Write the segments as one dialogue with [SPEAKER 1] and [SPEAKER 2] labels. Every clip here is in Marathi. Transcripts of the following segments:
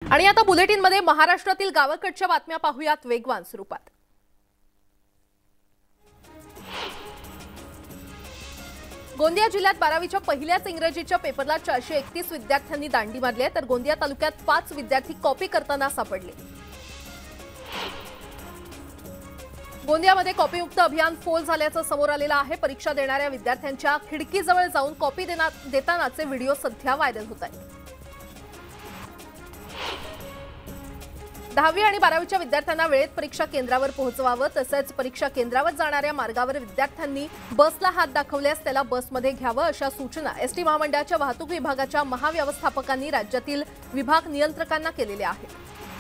[SPEAKER 1] आणि आता बुलेटिनमध्ये महाराष्ट्रातील गावाकडच्या बातम्या पाहूयात वेगवान स्वरूपात। गोंदिया जिल्ह्यात 12वीच्या पहिल्याच इंग्रजीच्या पेपरला 431 विद्यार्थ्यांनी दांडी मारली आहे, तर गोंदिया तालुक्यात 5 विद्यार्थी कॉपी करताना सापडले। गोंदियामध्ये कॉपीमुक्त अभियान फोल झाल्याचं समोर आलेलं आहे। परीक्षा देणाऱ्या विद्यार्थ्यांच्या खिडकीजवळ जाऊन कॉपी देतानाचे व्हिडिओ सध्या व्हायरल होत आहेत। 10वी आणि 12वीच्या विद्यार्थ्यांना वेळेत परीक्षा केंद्रावर पोहोचवावं, तसेच परीक्षा केंद्रावर जाणाऱ्या मार्गावर विद्यार्थ्यांनी बसला हात दाखवल्यास त्याला बसमध्ये घ्यावं, अशा सूचना एसटी महामंडळाच्या वाहतूक विभागाच्या महाव्यवस्थापकांनी राज्यातील विभाग नियंत्रकांना केलेल्या आहेत।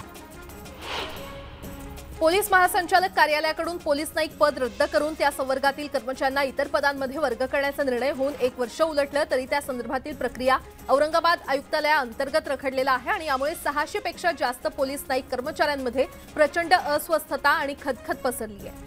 [SPEAKER 1] पोलीस महासंचालक कार्यालयाकडून पोलीस नाईक पद रद्द करून त्या संवर्गातील कर्मचाऱ्यांना इतर पदांमध्ये वर्ग करण्याचा निर्णय होऊन 1 वर्ष उलटलं, तरी त्या संदर्भातील प्रक्रिया औरंगाबाद आयुक्तालयाअंतर्गत रखडलेला आहे आणि यामुळे 600 पेक्षा जास्त पोलीस नाईक कर्मचाऱ्यांमध्ये प्रचंड अस्वस्थता आणि खदखद पसरली आहे।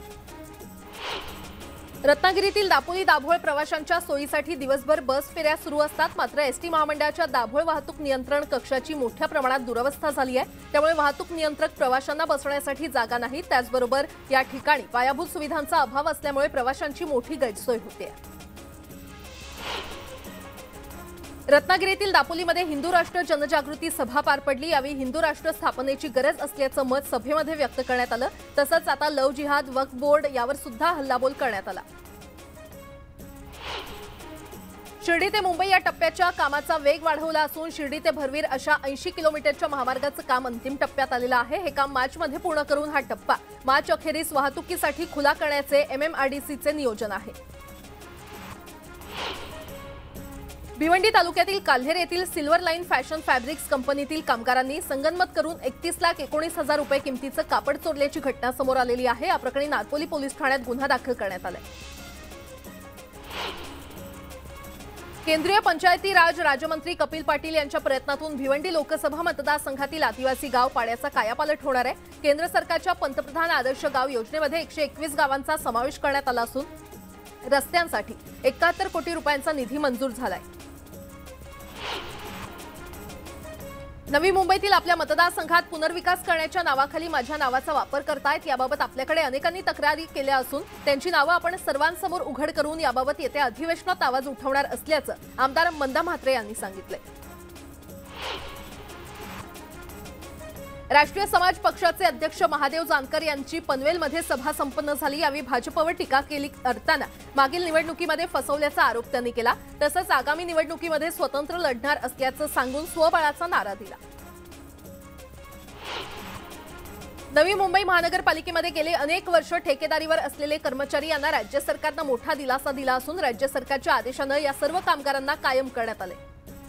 [SPEAKER 1] रत्नागिरीतील दापोली दाभोळ प्रवाशांच्या सोयीसाठी दिवसभर बस फेऱ्या सुरू असतात, मात्र एसटी महामंडळाच्या दाभोळ वाहतूक नियंत्रण कक्षाची मोठ्या प्रमाणात दुरवस्था झाली आहे। त्यामुळे वाहतूक नियंत्रक प्रवाशांना बसण्यासाठी जागा नाही, त्याचबरोबर या ठिकाणी पायाभूत सुविधांचा अभाव असल्यामुळे प्रवाशांची मोठी गैरसोय होते। रत्नागिरीतील दापोलीमध्ये हिंदू राष्ट्र जनजागृती सभा पार पडली। यावेळी हिंदू राष्ट्र स्थापनेची गरज असल्याचं मत सभेमध्ये व्यक्त करण्यात आलं। तसंच आता लव जिहाद, वक्फ बोर्ड यावर सुद्धा हल्लाबोल करण्यात आला। शिर्डी ते मुंबई या टप्प्याच्या कामाचा वेग वाढवला असून शिर्डी ते भरवीर अशा 80 किलोमीटरच्या महामार्गाचं काम अंतिम टप्प्यात आलेलं आहे। हे काम मार्चमध्ये पूर्ण करून हा टप्पा मार्च अखेरीस वाहतुकीसाठी खुला करण्याचे MMRDCचे नियोजन आहे। भिवंडी तालुक्यातील काल्हेर येथील सिल्वर लाईन फॅशन फॅब्रिक्स कंपनीतील कामगारांनी संगनमत करून 31,19,000 रुपये किमतीचं कापड चोरल्याची घटना समोर आलेली आहे। या प्रकरणी नारपोली पोलीस ठाण्यात गुन्हा दाखल करण्यात आलाय। केंद्रीय पंचायती राज राज्यमंत्री कपिल पाटील यांच्या प्रयत्नातून भिवंडी लोकसभा मतदारसंघातील आदिवासी गाव पाण्याचा कायापालट होणार आहे। केंद्र सरकारच्या पंतप्रधान आदर्श गाव योजनेमध्ये 121 गावांचा समावेश करण्यात आला असून रस्त्यांसाठी 71 कोटी रुपयांचा निधी मंजूर झालाय। नवी मुंबईतील आपल्या मतदारसंघात पुनर्विकास करण्याच्या नावाखाली माझ्या नावाचा वापर करतायत, याबाबत आपल्याकडे अनेकांनी तक्रारी केल्या असून त्यांची नावं आपण सर्वांसमोर उघड करून याबाबत येत्या अधिवेशनात आवाज उठवणार असल्याचं आमदार मंदा म्हात्रे यांनी सांगितले। राष्ट्रीय समाज पक्षाचे अध्यक्ष महादेव जानकर यांची पनवेलमध्ये सभा संपन्न झाली। यावेळी भाजपवर टीका केली करताना मागील निवडणुकीमध्ये फसवल्याचा आरोप त्यांनी केला। तसंच आगामी निवडणुकीमध्ये स्वतंत्र लढणार असल्याचं सांगून स्वबळाचा नारा दिला। नवी मुंबई महानगरपालिकेमध्ये गेले अनेक वर्ष ठेकेदारीवर असलेले कर्मचारी यांना राज्य सरकारनं मोठा दिलासा दिला असून राज्य सरकारच्या आदेशानं या सर्व कामगारांना कायम करण्यात आले।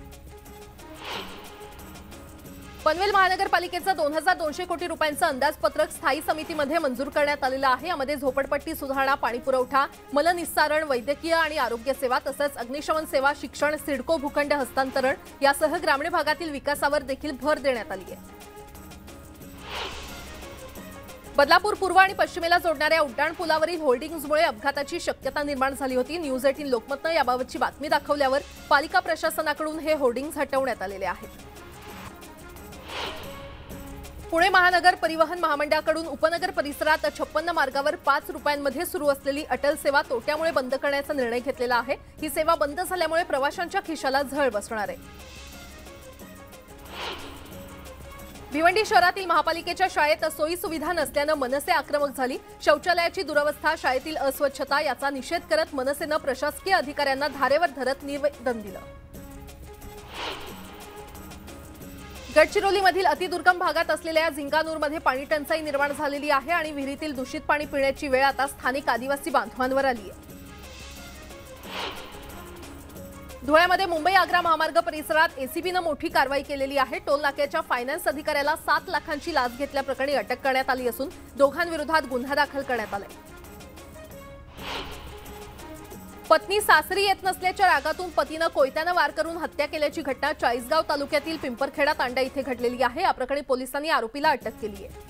[SPEAKER 1] पनवेल महानगरपालिकेचं 2200 कोटी रुपयांचं अंदाजपत्रक स्थायी समितीमध्ये मंजूर करण्यात आलेलं आहे। यामध्ये झोपडपट्टी सुधारणा, पाणीपुरवठा, मलनिस्सारण, वैद्यकीय आणि आरोग्य सेवा तसंच अग्निशमन सेवा, शिक्षण, सिडको भूखंड हस्तांतरण यासह ग्रामीण भागातील विकासावर देखील भर देण्यात आली आहे। बदलापूर पूर्व आणि पश्चिमेला जोडणाऱ्या उड्डाणपुलावरील होर्डिंग्जमुळे अपघाताची शक्यता निर्माण झाली होती। न्यूज 18 लोकमतनं याबाबतची बातमी दाखवल्यावर पालिका प्रशासनाकडून हे होर्डिंग्ज हटवण्यात आलेले आहेत। पुणे महानगर परिवहन महामंडळाकडून उपनगर परिसरात 56 मार्गावर 5 रुपयांमध्ये सुरू असलेली अटल सेवा तोट्यामुळे बंद करण्याचा निर्णय घेतलेला आहे। ही सेवा बंद झाल्यामुळे प्रवाशांच्या खिशाला झळ बसणार आहे। भिवंडी शहरातील महापालिकेच्या शाळेत सोयी सुविधा नसल्यानं मनसे आक्रमक झाली। शौचालयाची दुरवस्था, शाळेतील अस्वच्छता याचा निषेध करत मनसेनं प्रशासकीय अधिकाऱ्यांना धारेवर धरत निवेदन दिलं। गडचिरोलीमधील अतिदुर्गम भागात असलेल्या झिंगानूरमध्ये पाणी टंचाई निर्माण झालेली आहे आणि विहिरीतील दूषित पाणी पिण्याची वेळ आता स्थानिक आदिवासी बांधवांवर आली आहे। धुळ्यामध्ये मुंबई आग्रा महामार्ग परिसरात एसीबीनं मोठी कारवाई केलेली आहे। टोल नाक्याच्या फायनान्स अधिकाऱ्याला 7 लाखांची लाच घेतल्याप्रकरणी अटक करण्यात आली असून दोघांविरोधात गुन्हा दाखल करण्यात आलाय। पत्नी सासरी येत नसल्याच्या रागातून पतीनं कोयत्यानं वार करून हत्या केल्याची घटना चाळीसगाव तालुक्यातील पिंपरखेडा तांडा इथे घडलेली आहे। या प्रकरणी पोलिसांनी आरोपीला अटक केली आहे।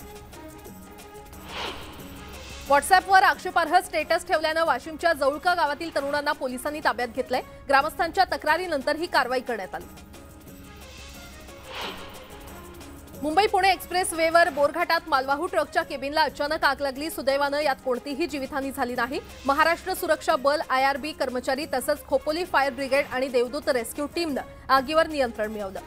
[SPEAKER 1] व्हॉट्सअॅपवर आक्षेपार्ह स्टेटस ठेवल्यानं वाशिमच्या जवळका गावातील तरुणांना पोलिसांनी ताब्यात घेतलंय। ग्रामस्थांच्या तक्रारीनंतर ही कारवाई करण्यात आली। मुंबई पुणे एक्सप्रेस वेवर बोरघाटात मालवाहू ट्रकच्या केबिनला अचानक आग लागली। सुदैवानं यात कोणतीही जीवितहानी झाली नाही। महाराष्ट्र सुरक्षा बल, IRB कर्मचारी तसंच खोपोली फायर ब्रिगेड आणि देवदूत रेस्क्यू टीमनं आगीवर नियंत्रण मिळवलं।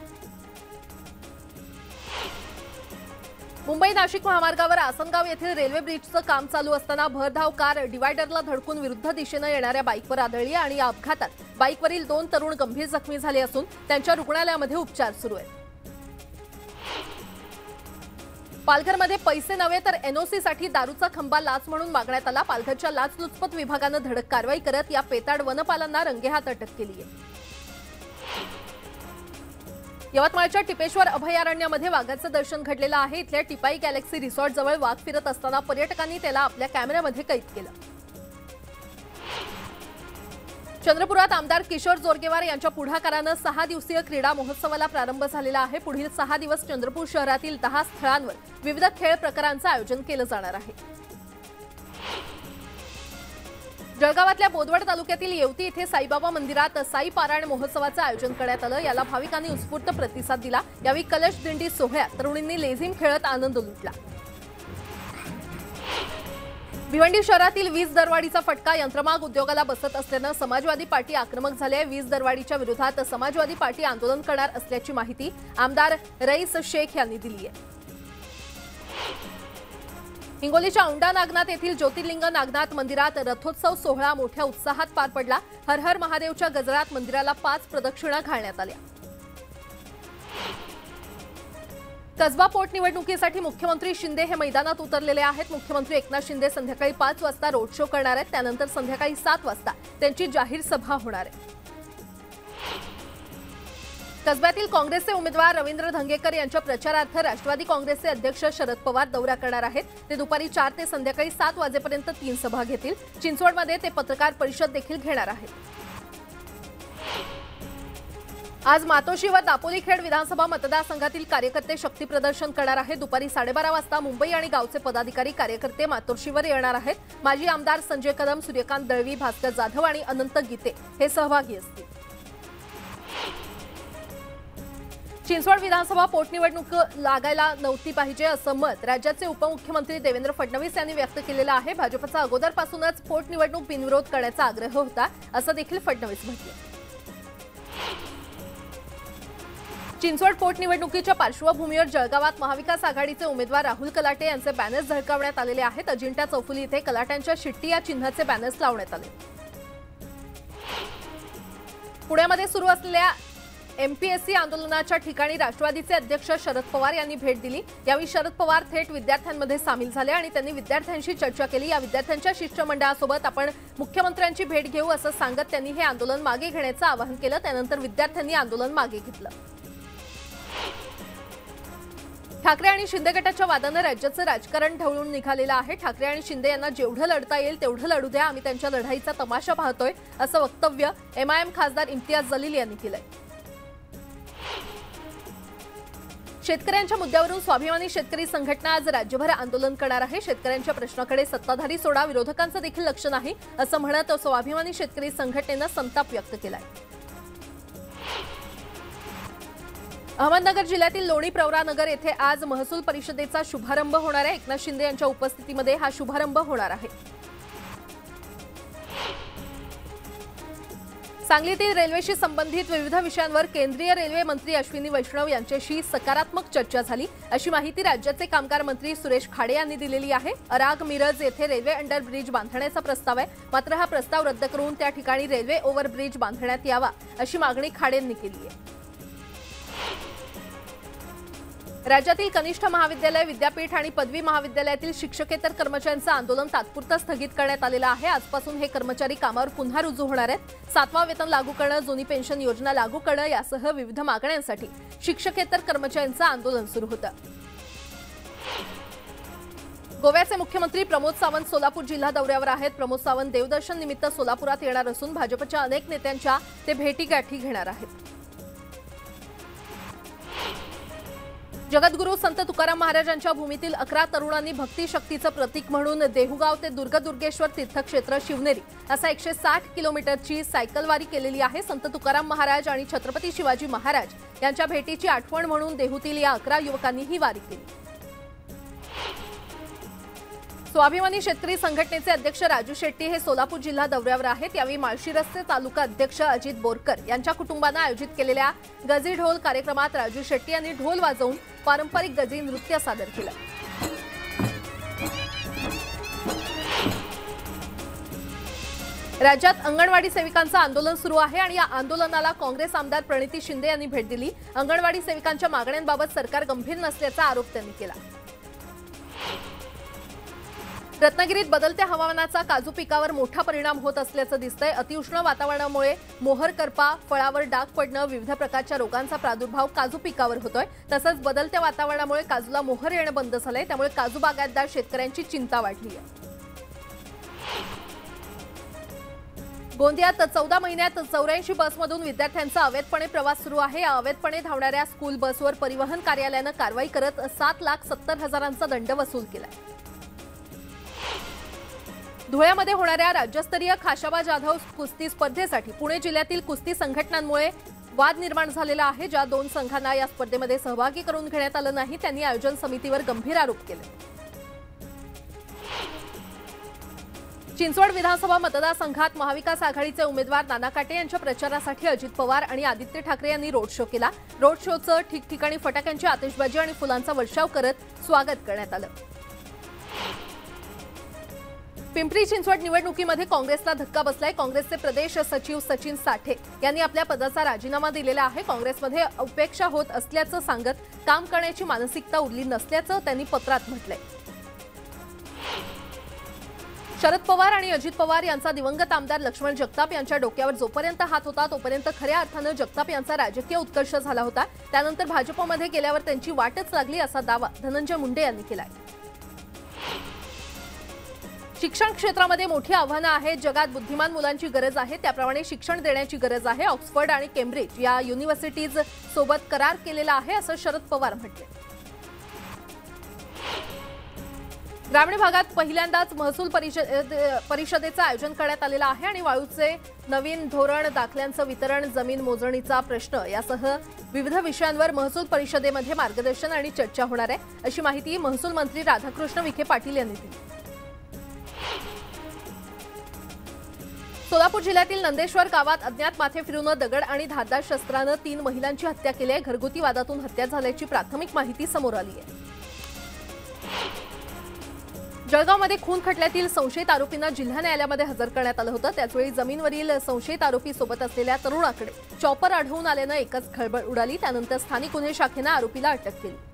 [SPEAKER 1] मुंबई नाशिक महामार्गावर आसनगाव येथील रेल्वे ब्रिजचं काम चालू असताना भरधाव कार डिवायडरला धडकून विरुद्ध दिशेनं येणाऱ्या बाईकवर आदळली आणि या अपघातात बाईकवरील 2 तरुण गंभीर जखमी झाले असून त्यांच्या रुग्णालयामध्ये उपचार सुरू आहेत। पालघरमध्ये पैसे नव्हे तर NOC साठी दारूचा खंबा लाच म्हणून मागण्यात आला। पालघरच्या लाचलुचपत विभागानं धडक कारवाई करत या पेताड वनपालांना रंगेहात अटक केली आहे। यवतमाळच्या टिपेश्वर अभयारण्यामध्ये वाघाचं दर्शन घडलेलं आहे। इथल्या टिपाई गॅलेक्सी रिसॉर्ट जवळ वाघ फिरत असताना पर्यटकांनी त्याला आपल्या कॅमेऱ्यामध्ये कैद केलं। चंद्रपुरात आमदार किशोर जोरगेवार यांच्या पुढाकारानं 6 दिवसीय क्रीडा महोत्सवाला प्रारंभ झालेला आहे। पुढील 6 दिवस चंद्रपूर शहरातील 10 स्थळांवर विविध खेळ प्रकारांचं आयोजन केलं जाणार आहे। जळगावातल्या बोदवड तालुक्यातील येवती इथे साईबाबा मंदिरात साई पारायण महोत्सवाचं आयोजन करण्यात आलं। याला भाविकांनी उत्स्फूर्त प्रतिसाद दिला। यावेळी कलश दिंडी सोहळ्यात तरुणींनी लेझिम खेळत आनंद लुटला। भिवंडी शहरातील वीज दरवाढीचा फटका यंत्रमाग उद्योगाला बसत असल्यानं समाजवादी पार्टी आक्रमक झाली आहे। वीज दरवाढीच्या विरोधात समाजवादी पार्टी आंदोलन करणार असल्याची माहिती आमदार रईस शेख यांनी दिली आहे। हिंगोलीच्या औंढा नागनाथ येथील ज्योतिर्लिंग नागनाथ मंदिरात रथोत्सव सोहळा मोठ्या उत्साहात पार पडला। हर हर महादेवच्या गजरात मंदिराला 5 प्रदक्षिणा घालण्यात आल्या। कसबा पोटनिवडणुकीसाठी मुख्यमंत्री शिंदे हे मैदानात उतरलेले आहेत। मुख्यमंत्री एकनाथ शिंदे संध्याकाळी 5 वाजता रोड शो करणार आहेत। त्यानंतर संध्याकाळी 7 वाजता त्यांची जाहीर सभा होणार आहे। कसब्यातील काँग्रेसचे उमेदवार रवींद्र धंगेकर यांच्या प्रचारार्थ राष्ट्रवादी काँग्रेसचे अध्यक्ष शरद पवार दौरा करणार आहेत। ते दुपारी 4 ते संध्याकाळी 7 वाजेपर्यंत 3 सभा घेतील। चिंचवडमध्ये ते पत्रकार परिषद देखील घेणार आहेत। आज मातोश्री व दापोलीखेड विधानसभा मतदारसंघातील कार्यकर्ते शक्ती प्रदर्शन करणार आहेत। दुपारी 12:30 वाजता मुंबई आणि गावचे पदाधिकारी कार्यकर्ते मातोश्रीवर येणार आहेत। माजी आमदार संजय कदम, सूर्यकांत दळवी, भास्कर जाधव आणि अनंत गीते हे सहभागी असतील। चिंचवड विधानसभा पोटनिवडणूक लागायला नव्हती पाहिजे असं मत राज्याचे उपमुख्यमंत्री देवेंद्र फडणवीस यांनी व्यक्त केलेलं आहे। भाजपचा अगोदरपासूनच पोटनिवडणूक बिनविरोध करण्याचा आग्रह होता असं देखील फडणवीस म्हणाले। चिंचवड पोटनिवडणुकीच्या पार्श्वभूमीवर जळगावात महाविकास आघाडीचे उमेदवार राहुल कलाटे यांचे बॅनर्स झळकावण्यात आलेले आहेत। अजिंठा चौफुली इथे कलाट्यांच्या शिट्टी या चिन्हाचे बॅनर्स लावण्यात आले। पुण्यामध्ये सुरू असलेल्या MPSC आंदोलनाच्या ठिकाणी राष्ट्रवादीचे अध्यक्ष शरद पवार यांनी भेट दिली। यावेळी शरद पवार थेट विद्यार्थ्यांमध्ये सामील झाले आणि त्यांनी विद्यार्थ्यांशी चर्चा केली। या विद्यार्थ्यांच्या शिष्टमंडळासोबत आपण मुख्यमंत्र्यांची भेट घेऊ असं सांगत त्यांनी हे आंदोलन मागे घेण्याचं आवाहन केलं। त्यानंतर विद्यार्थ्यांनी आंदोलन मागे घेतलं। ठाकरे आणि शिंदे गटाच्या वादानं राज्याचं राजकारण ढवळून निघालेलं आहे। ठाकरे आणि शिंदे यांना जेवढं लढता येईल तेवढं लढू द्या, आम्ही त्यांच्या लढाईचा तमाशा पाहतोय असं वक्तव्य MIM खासदार इम्तियाज जलील यांनी केलंय। शेतकऱ्यांच्या मुद्द्यावरून स्वाभिमानी शेतकरी संघटना आज राज्यभर आंदोलन करणार आहे। शेतकऱ्यांच्या प्रश्नाकडे सत्ताधारी सोडा, विरोधकांचं देखील लक्ष नाही असं म्हणत स्वाभिमानी शेतकरी संघटनेनं संताप व्यक्त केलाय। अहमदनगर जिल्ह्यातील लोणी प्रवरानगर येथे आज महसूल परिषदेचा शुभारंभ होणार आहे। एकनाथ शिंदे यांच्या उपस्थितीमध्ये हा शुभारंभ होणार आहे। सांगलीतील रेल्वेशी संबंधित विविध विषयांवर केंद्रीय रेल्वे मंत्री अश्विनी वैष्णव यांच्याशी सकारात्मक चर्चा झाली अशी माहिती राज्याचे कामगार मंत्री सुरेश खाडे यांनी दिलेली आहे। अराग मिरज येथे रेल्वे अंडरब्रिज बांधण्याचा प्रस्ताव आहे, मात्र हा प्रस्ताव रद्द करून त्या ठिकाणी रेल्वे ओव्हरब्रिज बांधण्यात यावा अशी मागणी खाडेंनी केली आहे। राज्यातील कनिष्ठ महाविद्यालय, विद्यापीठ आणि पदवी महाविद्यालयातील शिक्षकेतर कर्मचाऱ्यांचं आंदोलन तात्पुरतं स्थगित करण्यात आलेलं आहे। आजपासून हे कर्मचारी कामावर पुन्हा रुजू होणार आहेत। 7वा वेतन लागू करणं, जुनी पेन्शन योजना लागू करणं यासह विविध मागण्यांसाठी शिक्षकेतर कर्मचाऱ्यांचं आंदोलन सुरू होतं। गोव्याचे मुख्यमंत्री प्रमोद सावंत सोलापूर जिल्हा दौऱ्यावर आहेत। प्रमोद सावंत देवदर्शन निमित्त सोलापुरात येणार असून भाजपच्या अनेक नेत्यांच्या ते भेटीगाठी घेणार आहेत। जगद्गुरू संत तुकाराम महाराजांच्या भूमीतील 11 तरुणांनी भक्ती शक्तीचं प्रतीक म्हणून देहुगाव ते दुर्गदुर्गेश्वर तीर्थक्षेत्र शिवनेरी असा 160 किलोमीटरची सायकलवारी केलेली आहे। संत तुकाराम महाराज आणि छत्रपती शिवाजी महाराज यांच्या भेटीची आठवण म्हणून देहूतील या 11 युवकांनी ही वारी केली। स्वाभिमानी शेतकरी संघटनेचे अध्यक्ष राजू शेट्टी हे सोलापूर जिल्हा दौऱ्यावर आहेत। यावेळी माळशिरसचे तालुका अध्यक्ष अजित बोरकर यांच्या कुटुंबाने आयोजित केलेल्या गजी ढोल कार्यक्रमात राजू शेट्टी यांनी ढोल वाजवून पारंपरिक गजी नृत्य सादर केलं। राज्यात अंगणवाडी सेविकांचं आंदोलन सुरू आहे आणि या आंदोलनाला काँग्रेस आमदार प्रणिती शिंदे यांनी भेट दिली। अंगणवाडी सेविकांच्या मागण्यांबाबत सरकार गंभीर नसल्याचा आरोप त्यांनी केला। रत्नागिरीत बदलत्या हवामानाचा काजू पिकावर मोठा परिणाम होत असल्याचं दिसतंय। अतिउष्ण वातावरणामुळे मोहर करपा, फळावर डाग पडणं, विविध प्रकारच्या रोगांचा प्रादुर्भाव काजू पिकावर होतोय। तसंच बदलत्या वातावरणामुळे काजूला मोहर येणं बंद झालंय, त्यामुळे काजू बागायतदार शेतकऱ्यांची चिंता वाढली आहे। गोंदियात 14 महिन्यात 84 बसमधून विद्यार्थ्यांचा अवैधपणे प्रवास सुरू आहे। या अवैधपणे धावणाऱ्या स्कूल बसवर परिवहन कार्यालयानं कारवाई करत 7,70,000चा दंड वसूल केलाय। धुळ्यामध्ये होणाऱ्या राज्यस्तरीय खाशाबा जाधव कुस्ती स्पर्धेसाठी पुणे जिल्ह्यातील कुस्ती संघटनांमुळे वाद निर्माण झालेला आहे। ज्या 2 संघांना या स्पर्धेमध्ये सहभागी करून घेण्यात आलं नाही त्यांनी आयोजन समितीवर गंभीर आरोप केले। चिंचवड विधानसभा मतदारसंघात महाविकास आघाडीचे उमेदवार नाना काटे यांच्या प्रचारासाठी अजित पवार आणि आदित्य ठाकरे यांनी रोड शो केला। रोड शोचं ठिकठिकाणी फटाक्यांची आतिषबाजी आणि फुलांचा वर्षाव करत स्वागत करण्यात आलं। पिंपरी चिंचवड निवडणुकीमध्ये काँग्रेसला धक्का बसलाय। काँग्रेसचे प्रदेश सचिव सचिन साठे यांनी आपल्या पदाचा राजीनामा दिलेला आहे। काँग्रेसमध्ये उपेक्षा होत असल्याचं सांगत काम करण्याची मानसिकता उरली नसल्याचं त्यांनी पत्रात म्हटलंय। शरद पवार आणि अजित पवार यांचा दिवंगत आमदार लक्ष्मण जगताप यांच्या डोक्यावर जोपर्यंत हात होता तोपर्यंत खऱ्या अर्थानं जगताप यांचा राजकीय उत्कर्ष झाला होता। त्यानंतर भाजपमध्ये गेल्यावर त्यांची वाटच लागली असा दावा धनंजय मुंडे यांनी केलाय। शिक्षण क्षेत्रामध्ये मोठी आव्हानं आहेत। जगात बुद्धिमान मुलांची गरज आहे, त्याप्रमाणे शिक्षण देण्याची गरज आहे। ऑक्सफर्ड आणि केम्ब्रिज या युनिव्हर्सिटीज सोबत करार केलेला आहे असं शरद पवार म्हटले। ग्रामीण भागात पहिल्यांदाच महसूल परिषदेचं आयोजन करण्यात आलेलं आहे आणि वाळूचे नवीन धोरण, दाखल्यांचं वितरण, जमीन मोजणीचा प्रश्न यासह विविध विषयांवर महसूल परिषदेमध्ये मार्गदर्शन आणि चर्चा होणार आहे अशी माहिती महसूल मंत्री राधाकृष्ण विखे पाटील यांनी दिली। सोलापूर जिल्ह्यातील नंदेश्वर गावात अज्ञात माथे फिरून दगड आणि धारदार शस्त्रानं 3 महिलांची हत्या केली आहे। घरगुती वादातून हत्या झाल्याची प्राथमिक माहिती समोर आली आहे। जळगावमध्ये खून खटल्यातील संशयित आरोपींना जिल्हा न्यायालयामध्ये हजर करण्यात आलं होतं। त्याचवेळी जमीनवरील संशयित आरोपी सोबत असलेल्या तरुणाकडे चॉपर आढळून आल्यानं एकच खळबळ उडाली। त्यानंतर स्थानिक गुन्हे शाखेनं आरोपीला अटक केली।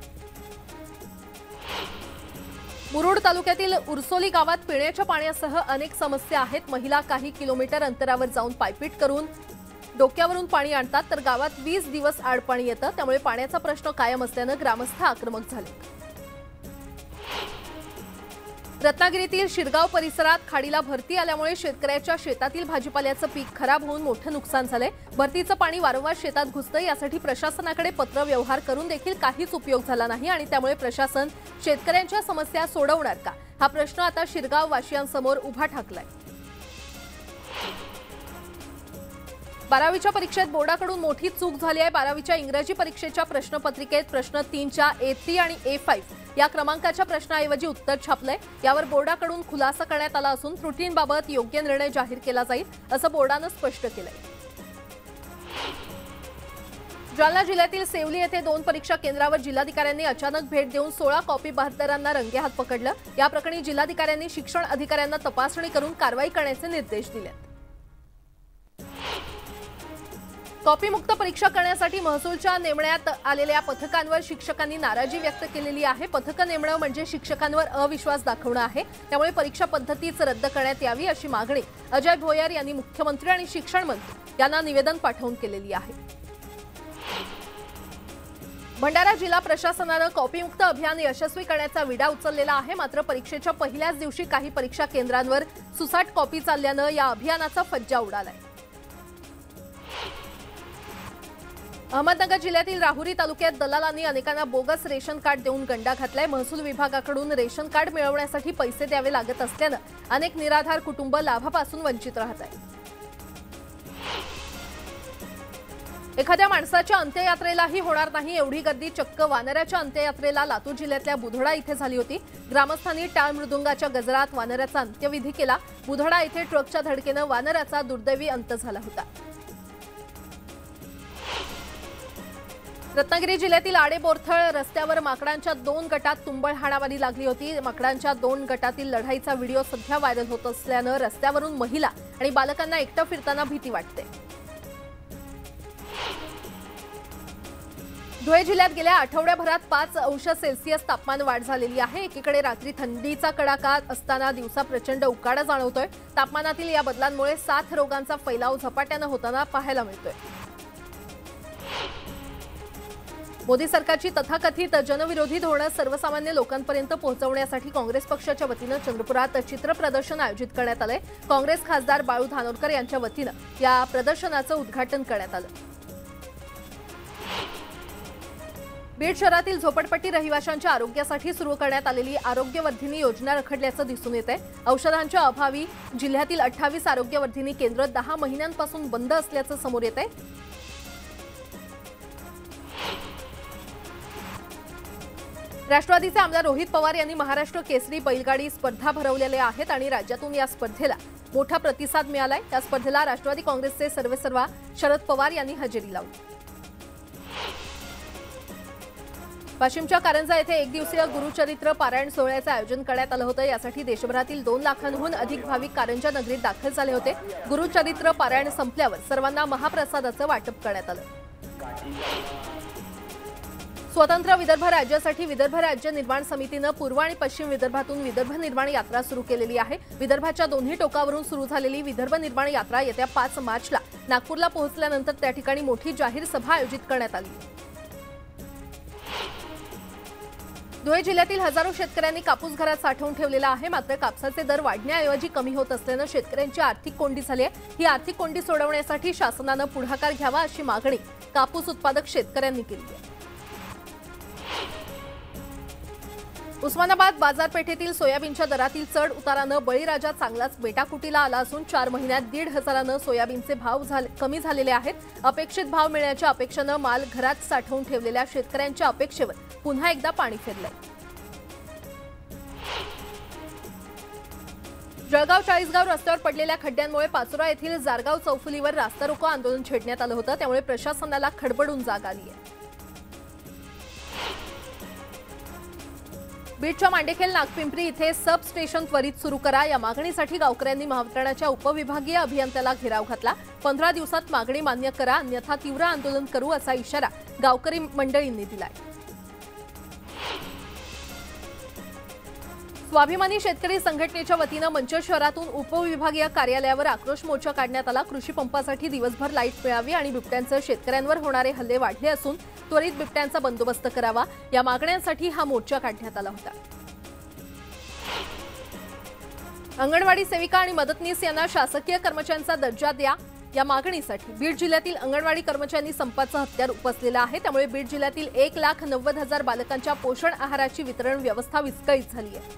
[SPEAKER 1] मुरुड तालुक्यातील उरसोली गावात पिण्याच्या पाण्यासह अनेक समस्या आहेत। महिला काही किलोमीटर अंतरावर जाऊन पायपीट करून डोक्यावरून पाणी आणतात, तर गावात 20 दिवस आड पाणी येतं। त्यामुळे पाण्याचा प्रश्न कायम असल्यानं ग्रामस्थ आक्रमक झाले। रत्नागिरीतील शिरगाव परिसरात खाडीला भरती आल्यामुळे शेतकऱ्याच्या शेतातील भाजीपाल्याचं पीक खराब होऊन मोठं नुकसान झालंय। भरतीचं पाणी वारंवार शेतात घुसतं, यासाठी प्रशासनाकडे पत्र व्यवहार करून देखील काहीच उपयोग झाला नाही आणि त्यामुळे प्रशासन शेतकऱ्यांच्या समस्या सोडवणार का हा प्रश्न आता शिरगाव वासियांसमोर उभा ठाकलाय। 12वीच्या परीक्षेत बोर्डाकडून मोठी चूक झाली आहे। 12वीच्या इंग्रजी परीक्षेच्या प्रश्नपत्रिकेत प्रश्न 3च्या A3 आणि A5 या क्रमांकाच्या प्रश्नाऐवजी उत्तर छापलंय। यावर बोर्डाकडून खुलासा करण्यात आला असून त्रुटींबाबत योग्य निर्णय जाहीर केला जाईल असं बोर्डानं स्पष्ट केलंय। जालना जिल्ह्यातील सेवली येथे 2 परीक्षा केंद्रावर जिल्हाधिकाऱ्यांनी अचानक भेट देऊन 16 कॉपी बहादरांना रंगेहात पकडलं। या प्रकरणी जिल्हाधिकाऱ्यांनी शिक्षण अधिकाऱ्यांना तपासणी करून कारवाई करण्याचे निर्देश दिले। कॉपीमुक्त परीक्षा करण्यासाठी महसूलच्या नेमण्यात आलेल्या पथकांवर शिक्षकांनी नाराजी व्यक्त केलेली आहे। पथकं नेमणं म्हणजे शिक्षकांवर अविश्वास दाखवणं आहे, त्यामुळे परीक्षा पद्धतीच रद्द करण्यात यावी अशी मागणी अजय भोयर यांनी मुख्यमंत्री आणि शिक्षण मंत्री यांना निवेदन पाठवून केलेली आहे। भंडारा जिल्हा प्रशासनानं कॉपीमुक्त अभियान यशस्वी करण्याचा विडा उचललेला आहे। मात्र परीक्षेच्या पहिल्याच दिवशी काही परीक्षा केंद्रांवर सुसाट कॉपी चालल्यानं या अभियानाचा फज्जा उडालाय। अहमदनगर जिल्ह्यातील राहुरी तालुक्यात दलालांनी अनेकांना बोगस रेशन कार्ड देऊन गंडा घातलाय। महसूल विभागाकडून रेशन कार्ड मिळवण्यासाठी पैसे द्यावे लागत असल्यानं अनेक निराधार कुटुंब लाभापासून वंचित राहत आहेत। एखाद्या माणसाच्या अंत्ययात्रेलाही होणार नाही एवढी गर्दी चक्क वानराच्या अंत्ययात्रेला लातूर जिल्ह्यातल्या बुधडा इथे झाली होती। ग्रामस्थांनी टाळ मृदुंगाच्या गजरात वानराचा अंत्यविधी केला। बुधडा इथे ट्रकच्या धडकेनं वानराचा दुर्दैवी अंत झाला होता। रत्नागिरी जिल्ह्यातील आडे बोरथळ रस्त्यावर माकडांच्या 2 गटात तुंबळ हाणामारी लागली होती। माकडांच्या 2 गटातील लढाईचा व्हिडिओ सध्या व्हायरल होत असल्यानं रस्त्यावरून महिला आणि बालकांना एकटं फिरताना भीती वाटते। धुळे जिल्ह्यात गेल्या आठवड्याभरात 5 अंश सेल्सिअस तापमान वाढ झालेली आहे। एकीकडे रात्री थंडीचा कडाका असताना दिवसा प्रचंड उकाडा जाणवतोय। तापमानातील या बदलांमुळे साथ रोगांचा फैलाव झपाट्यानं होताना पाहायला मिळतोय। मोदी सरकारची तथाकथित जनविरोधी धोरणं सर्वसामान्य लोकांपर्यंत पोहोचवण्यासाठी काँग्रेस पक्षाच्या वतीनं चंद्रपुरात चित्र प्रदर्शन आयोजित करण्यात आलंय। काँग्रेस खासदार बाळू धानोरकर यांच्या वतीनं या प्रदर्शनाचं उद्घाटन करण्यात आलं। बीड शहरातील झोपडपट्टी रहिवाशांच्या आरोग्यासाठी सुरू करण्यात आलेली आरोग्यवर्धिनी योजना रखडल्याचं दिसून येतंय। औषधांच्या अभावी जिल्ह्यातील 28 आरोग्यवर्धिनी केंद्र 10 महिन्यांपासून बंद असल्याचं समोर येतंय। राष्ट्रवादीचे आमदार रोहित पवार यांनी महाराष्ट्र केसरी बैलगाडी स्पर्धा भरवलेल्या आहेत आणि राज्यातून या स्पर्धेला मोठा प्रतिसाद मिळालाय। या स्पर्धेला राष्ट्रवादी काँग्रेसचे सर्वेसर्वा शरद पवार यांनी हजेरी लावली। वाशिमच्या कारंजा येथे एक दिवसीय गुरुचरित्र पारायण सोहळ्याचं आयोजन करण्यात आलं होतं। यासाठी देशभरातील 2 लाखांहून अधिक भाविक कारंजा नगरीत दाखल झाले होते। गुरुचरित्र पारायण संपल्यावर सर्वांना महाप्रसादाचं वाटप करण्यात आलं। स्वतंत्र विदर्भ राज्यासाठी विदर्भ राज्य निर्माण समितीनं पूर्व आणि पश्चिम विदर्भातून विदर्भ निर्माण यात्रा सुरू केलेली आहे। विदर्भाच्या दोन्ही टोकावरून सुरू झालेली विदर्भ निर्माण यात्रा येत्या 5 मार्चला नागपूरला पोहोचल्यानंतर त्या ठिकाणी मोठी जाहीर सभा आयोजित करण्यात आली। धुळे जिल्ह्यातील हजारो शेतकऱ्यांनी कापूस घरात साठवून ठेवलेला आहे। मात्र कापसाचे दर वाढण्याऐवजी कमी होत असल्यानं शेतकऱ्यांची आर्थिक कोंडी झाली आहे। ही आर्थिक कोंडी सोडवण्यासाठी शासनानं पुढाकार घ्यावा अशी मागणी कापूस उत्पादक शेतकऱ्यांनी केली आहे। उस्मानाबाद बाजारपेठेतील सोयाबीनच्या दरातील चढ उतारानं बळीराजा चांगलाच बेटाकुटीला आला असून 4 महिन्यात 1,500 सोयाबीनचे भाव कमी झालेले आहेत। अपेक्षित भाव मिळण्याच्या अपेक्षेनं माल घरात साठवून ठेवलेल्या शेतकऱ्यांच्या अपेक्षेवर पुन्हा एकदा पाणी फिरलंय। जळगाव चाळीसगाव रस्त्यावर पडलेल्या खड्ड्यांमुळे पाचोरा येथील जारगाव चौफुलीवर रास्ता रोको आंदोलन छेडण्यात आलं होतं। त्यामुळे प्रशासनाला खडबडून जाग आली आहे। बीडच्या मांडेखेल नागपिंपरी इथे सब स्टेशन त्वरित सुरू करा या मागणीसाठी गावकऱ्यांनी महावितरणाच्या उपविभागीय अभियंत्याला घेराव घातला। 15 दिवसात मागणी मान्य करा अन्यथा तीव्र आंदोलन करू असा इशारा गावकरी मंडळींनी दिलाय। स्वाभिमानी शेतकरी संघटनेच्या वतीनं मंचर शहरातून उपविभागीय कार्यालयावर आक्रोश मोर्चा काढण्यात आला। कृषी पंपासाठी दिवसभर लाईट मिळावी आणि बिबट्यांचे शेतकऱ्यांवर होणारे हल्ले वाढले असून त्वरित बिबट्यांचा बंदोबस्त करावा या मागण्यांसाठी हा मोर्चा काढण्यात आला होता। अंगणवाडी सेविका आणि मदतनीस यांना शासकीय कर्मचाऱ्यांचा दर्जा द्या या मागणीसाठी बीड जिल्ह्यातील अंगणवाडी कर्मचाऱ्यांनी संपाचं हत्यार उपसलेलं आहे। त्यामुळे बीड जिल्ह्यातील 1,90,000 बालकांच्या पोषण आहाराची वितरण व्यवस्था विस्कळीत झाली आहे।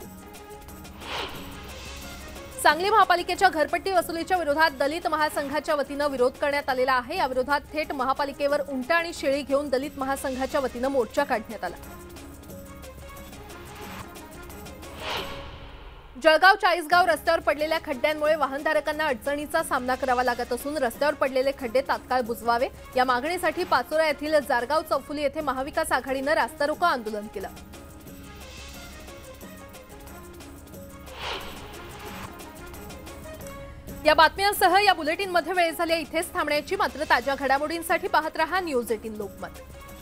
[SPEAKER 1] सांगली महापालिकेच्या घरपट्टी वसुलीच्या विरोधात दलित महासंघाच्या वतीनं विरोध करण्यात आलेला आहे। या विरोधात थेट महापालिकेवर उंट आणि शेळी घेऊन दलित महासंघाच्या वतीनं मोर्चा काढण्यात आला। जळगाव चाळीसगाव रस्त्यावर पडलेल्या खड्ड्यांमुळे वाहनधारकांना अडचणीचा सामना करावा लागत असून रस्त्यावर पडलेले खड्डे तात्काळ बुजवावे या मागणीसाठी पाचोरा येथील जारगाव चौफुली येथे महाविकास आघाडीनं रास्ता रोको आंदोलन केलं। या बातम्यांसह या बुलेटिनमध्ये वेळ झाली इथेच थांबण्याची। मात्र ताज्या घडामोडींसाठी पाहत रहा न्यूज 18 लोकमत।